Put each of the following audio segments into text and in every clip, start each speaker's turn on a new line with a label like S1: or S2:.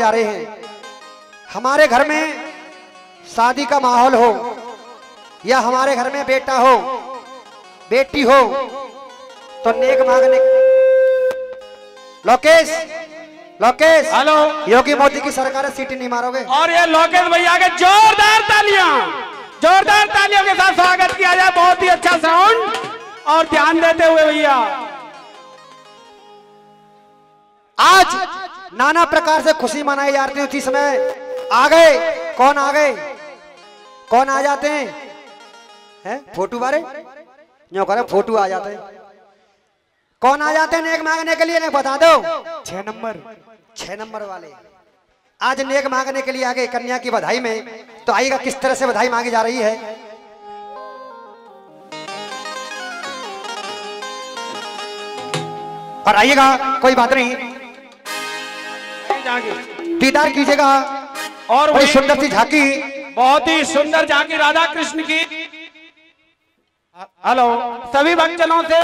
S1: आ रहे हैं। हमारे घर में शादी का माहौल हो या हमारे घर में बेटा हो बेटी हो तो नेक मांगने। लोकेश लोकेश,
S2: हेलो,
S1: योगी मोदी की सरकार है, सीटी नहीं मारोगे?
S2: और ये लोकेश भैया के जोरदार तालियों के साथ स्वागत किया जाए। बहुत ही अच्छा साउंड और ध्यान देते हुए भैया।
S1: आज नाना प्रकार से खुशी मनाई जा रही है। उसी समय आ गए, कौन आ गए, कौन आ जाते हैं? फोटो वाले यूं करे, फोटो आ जाते हैं। कौन आ जाते हैं नेक मांगने के लिए? ने बता दो। 6 नंबर वाले आज नेक मांगने के लिए आ गए कन्या की बधाई में। तो आइएगा किस तरह से बधाई मांगी जा रही है। और आइएगा, कोई बात नहीं, दीदार कीजिएगा।
S2: और
S1: बड़ी सुंदर सी झांकी,
S2: बहुत ही सुंदर झांकी राधा कृष्ण की। हेलो सभी भक्तजनों से,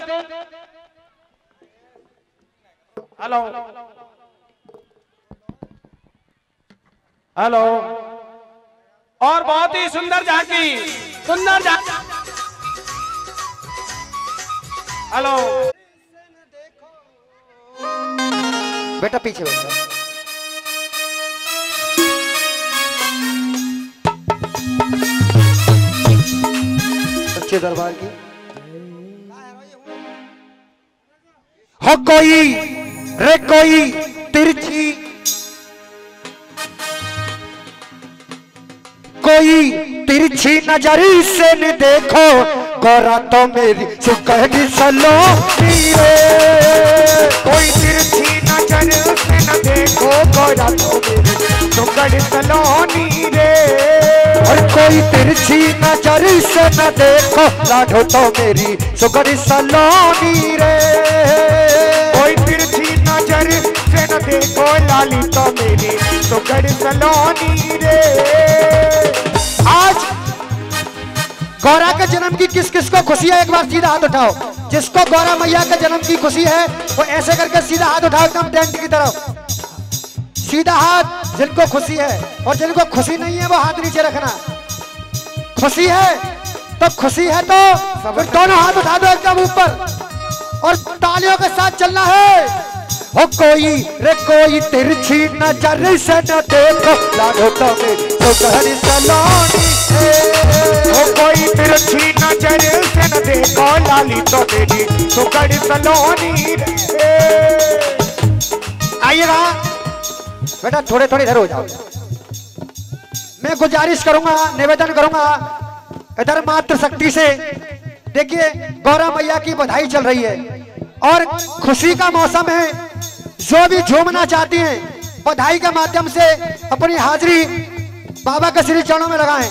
S2: हेलो हेलो, और बहुत ही सुंदर झांकी, सुंदर झांकी। हेलो
S1: बेटा पीछे बैठो। सच्चे दरबार की हो कोई रे कोई तिरछी, कोई तिरछी नजरी से न देखो गोरा तो मेरी सुकहरी सलोनी रे। कोई तिरछी नजर से न देखो गोरा तो मेरी सुकहरी सलोनी रे। और कोई तिरछी नजर से न देखो लाडो तो मेरी सुकहरी सलोनी रे। कोई तिरछी नजर से न देखो लाली तो मेरी सुकहरी सलोनी रे। आज गौरा के जन्म की किस किस को खुशी है? एक बार सीधा हाथ उठाओ। जिसको गौरा मैया के जन्म की खुशी है वो ऐसे करके सीधा हाथ उठाओ, एकदम टेंट की तरफ सीधा हाथ। जिनको खुशी है, और जिनको खुशी नहीं है वो हाथ नीचे रखना। खुशी है तो खुशी है तो फिर दोनों हाथ उठा दो एकदम ऊपर और तालियों के साथ चलना है। हो कोई रे कोई तिरछी नजर से न देखो लाडो तो मेरी सुकहरी सलोनी रे। हो कोई तिरछी नजर से न देखो लाली तो मेरी सुकहरी सलोनी रे। आइएगा बेटा, थोड़े थोड़े इधर हो जाओ। मैं गुजारिश करूंगा, निवेदन करूंगा इधर मात्र शक्ति से। देखिए गौरा मैया की बधाई चल रही है और खुशी का मौसम है। जो भी झूमना चाहती हैं बधाई के माध्यम से अपनी हाजिरी बाबा के श्री चरणों में लगाएं।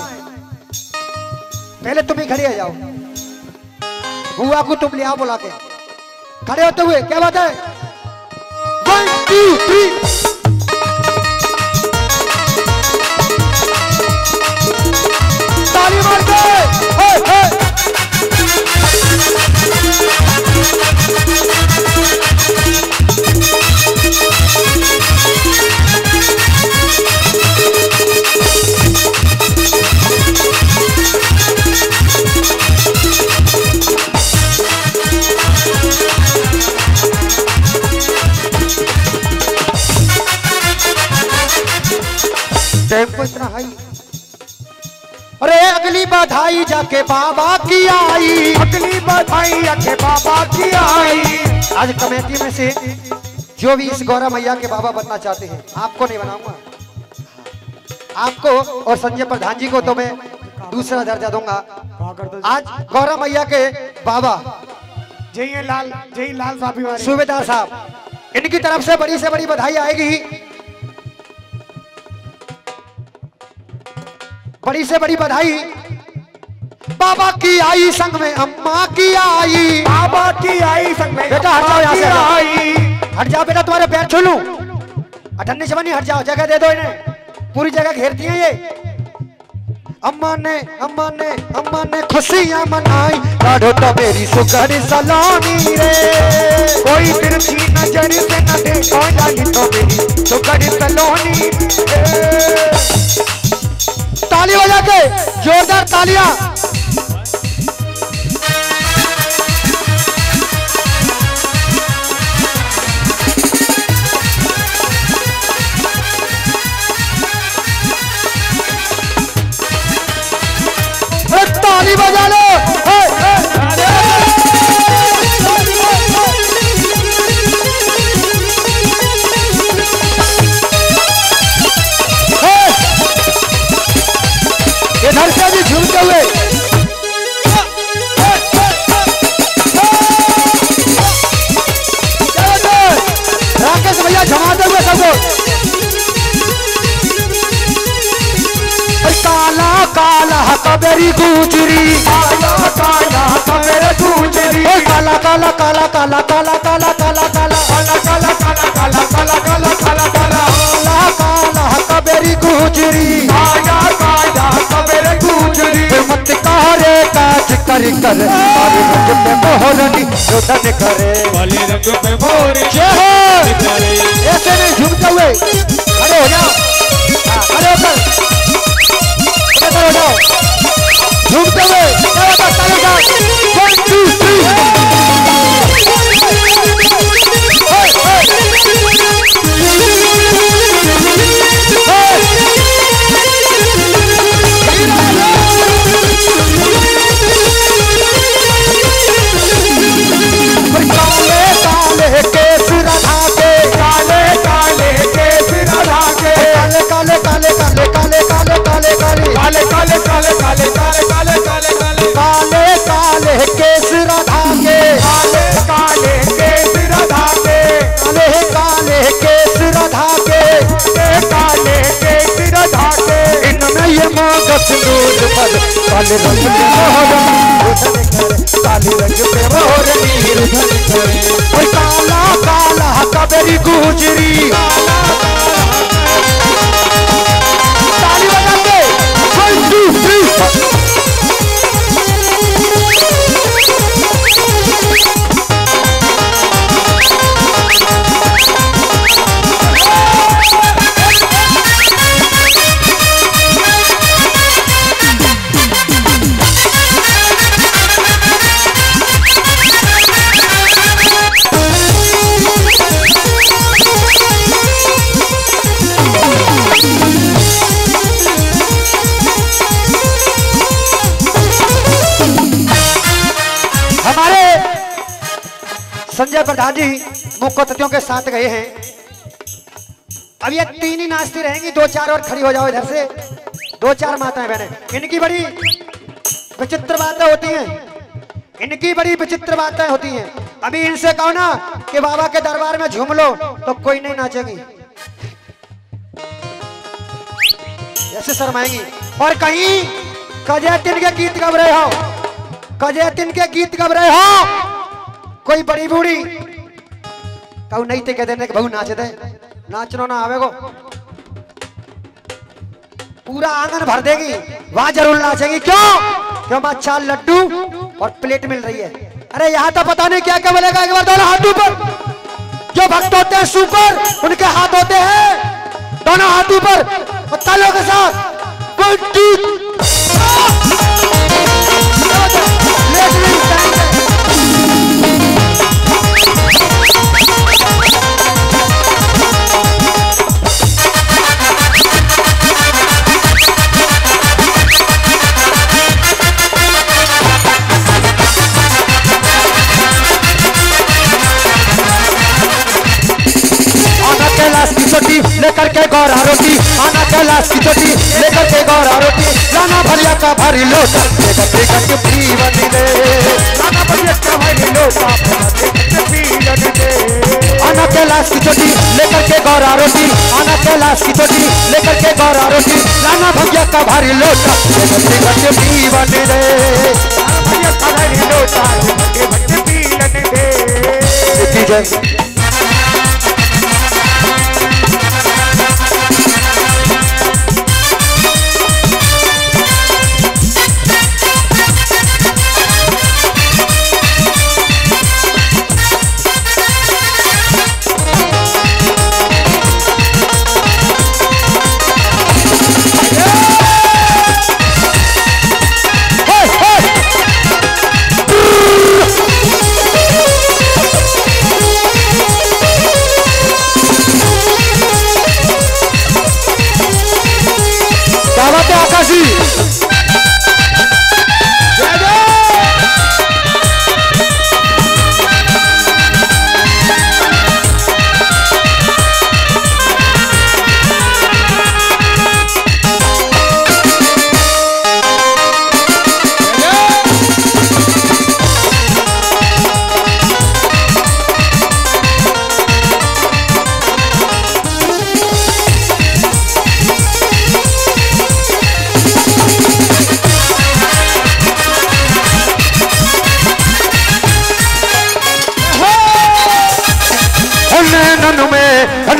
S1: पहले तुम ही खड़े हो जाओ, बुआ को तुम ले आओ बुला के। खड़े होते हुए क्या बात है? 1 2 3 ताली मार के। टेम्पो इतना हाई। अरे अगली बधाई जाके बाबा की आई, अगली बधाई जाके बाबा की आई। आज कमेटी में से जो भी इस गौरा मैया के बाबा बनना चाहते हैं, आपको नहीं बनाऊंगा, आपको और संजय प्रधान जी को तो मैं दूसरा दर्जा दूंगा। आज गौरा मैया के बाबा
S3: जय लाल साहब,
S1: सूबेदार साहब, इनकी तरफ से बड़ी बधाई आएगी। बड़ी से बड़ी बधाई बाबा की आई, संग में अम्मा की आई।
S3: बाबा की आई संग में
S1: बेटा हट जाओ यहाँ से, आई हट जाओ बेटा, तुम्हारे पैर छू लूं। अठन्नी चवन्नी हट जाओ, जगह दे दो इन्हें, पूरी जगह घेरती हैं ये। अम्मा ने खुशियां मनाई लाडो तो मेरी सुगर सलोनी रे।
S3: कोई तिरछी नजर से न देखो लाली तो मेरी सुगर सलोनी रे।
S1: ताली बजा के जोरदार तालियां। ताली बजा लो। इधर से भी झूमते हुए राकेश भैया झमाते हुए सबको। काला काला कबेरी गुजरी,
S3: काला काला कबेरी गुजरी,
S1: काला काला काला काला काला काला काला काला
S3: काला काला काला काला काला काला काला काला
S1: काला कबेरी गुजरी,
S3: काला काला कबेरी गुजरी।
S1: मत कारे काज कर कर काले रंग पे मोहरनी रोदन करे,
S2: काले रंग पे मोहरनी
S1: करे। ऐसे नहीं झूमते हुए खड़े हो जाओ, खड़े होकर हो जाओ झूमते हुए। 1 2 3 काले रंग पे मोहरनी रुधन करे, और काला काला कबेरी गुजरी। ताली बजा के 1 2 3 संजय प्रधान जी मुख्य अतिथियों के साथ गए हैं। अब ये 3 ही नाचती रहेंगी, 2-4 और खड़ी हो जाओ इधर से। 2-4 माताएं बहनें, इनकी बड़ी विचित्र बातें होती हैं, इनकी बड़ी विचित्र बातें होती हैं। अभी इनसे कहो ना कि बाबा के दरबार में झूम लो तो कोई नहीं नाचेगी, ऐसे शर्माएंगी। और कहीं कजैतिन के गीत गा रहे हो, कजैतिन के गीत गा रहे हो, कोई बड़ी बूढ़ी कहू नहीं थे, कह देने के बहु नाच दे, नाचनो ना आवे को पूरा आंगन भर देगी, वहां जरूर नाचेगी। क्यों? क्यों बादशाह लड्डू और प्लेट मिल रही है। अरे यहाँ तो पता नहीं क्या क्या बोलेगा। एक बार दोनों हाथ ऊपर, जो भक्त होते हैं सुपर उनके हाथ होते हैं, दोनों हाथ ऊपर और तालियों के साथ। लेकर के गौरा रोटी, आना कैलाश की चोटी लेकर के गौरा रोटी, लाना भरिया का भारी लोटा लेकर के पीवन दे, लाना भरिया का भारी लोटा पीवन दे। आना कैलाश की चोटी लेकर के गौरा रोटी, आना कैलाश की चोटी लेकर के गौरा रोटी, लाना भरिया का भारी लोटा लेकर के पीवन दे, लाना भरिया का भारी लोटा लेकर के पीवन दे।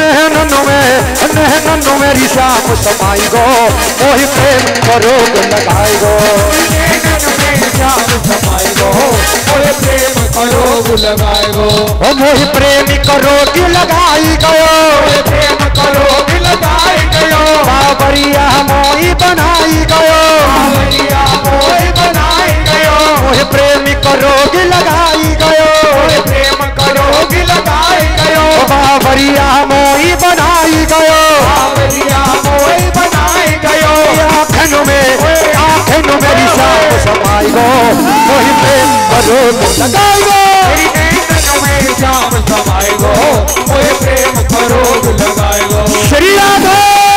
S1: नहनों मेरी शाम समाई गो मोहि प्रेम को रोग लगाई गो
S2: समाई गो मोहि प्रेम को रोग लगाई गो
S1: ओ मोहि प्रेमी को रोग लगाई गयो
S2: प्रेम को रोग लगाई गयो
S1: बाबरिया मोई बनाई गयो
S2: बाबरिया मोई बनाई गयो
S1: मोहि प्रेमी को रोग लगाई गयो
S2: प्रेम को रोग लगाई गयो
S1: बाबरिया मोई बनाई गयो
S2: बाबरिया मोई बनाई गयो
S1: आँखों मेरी शाम समाई गो मोहि प्रेम को रोग लगाई गो
S2: मेरी शाम समाई गो मोहि प्रेम को रोग लगाई गो
S1: श्री राधे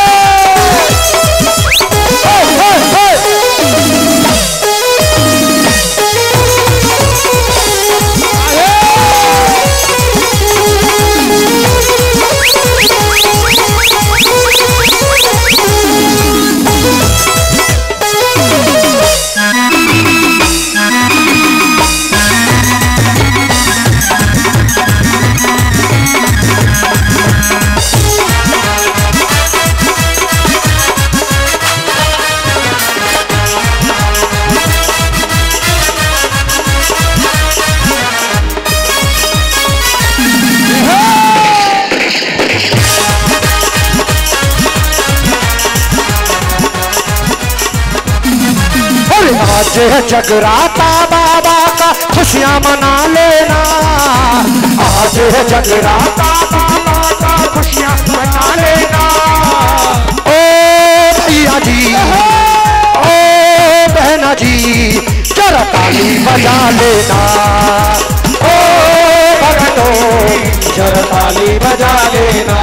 S1: आज है जगराता बाबा का खुशियां मना लेना आज है जगराता बाबा का खुशियां मना लेना ओ भैया जी ओ बहना जी जरा ताली बजा लेना ओ भगतों जरा ताली बजा लेना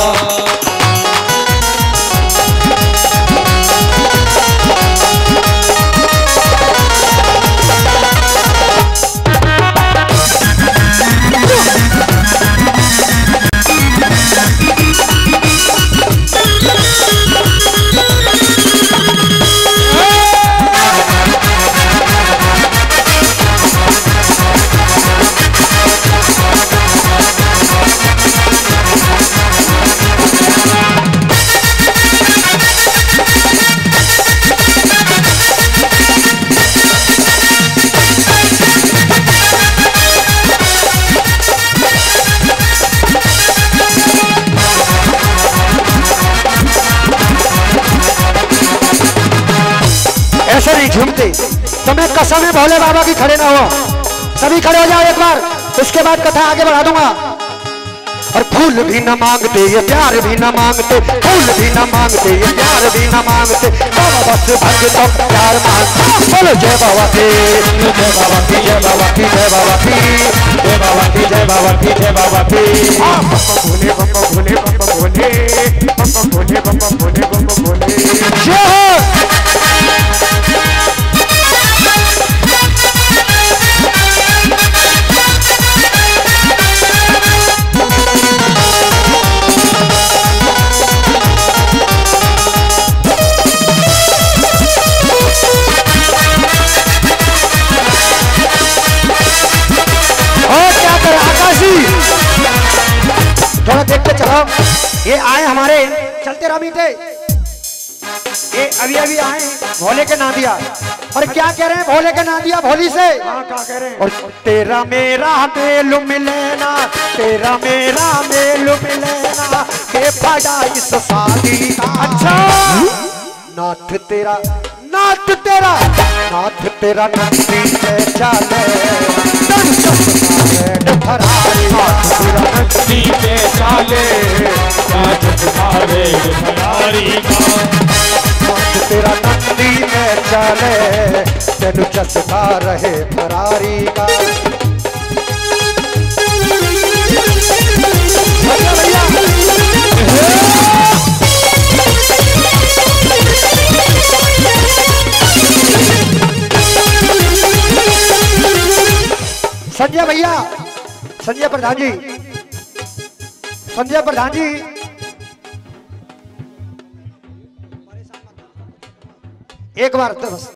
S1: ऐसे नहीं झूमते तो मैं कसम है भोले बाबा की खड़े ना हो सभी खड़े हो जाओ एक बार उसके बाद कथा आगे बढ़ा दूंगा और फूल भी न मांगते ये प्यार भी न मांगते फूल भी न मांगते ये प्यार भी न मांगते बाबा बस भक्तों का प्यार मांगते बोलो जय बाबा की जय बाबा की जय बाबा की जय बाबा की जय बाबा की जय बाबा की जय बाबा की भोले बप्पा भोले बप्पा भोले बप्पा भोले बप्पा भोले बप्पा भोले जय थोड़ा देखते चलो ये आए हमारे चलते रमी थे ये अभी अभी आए भोले के नादिया और क्या कह रहे हैं भोले के नादिया भोली से क्या कह रहे हैं और तेरा मेरा मेल मिलेना तेरा मेरा मेल मिलेना के पड़ा इस शादी का अच्छा नाथ तेरा नाथ तेरा नंदी से चले फरारी
S2: नंदी पे चाले फरारी
S1: तेरा नंदी में चले तेनु चसका रहे फरारी का संजय भैया संजय प्रधान जी एक बार तो बस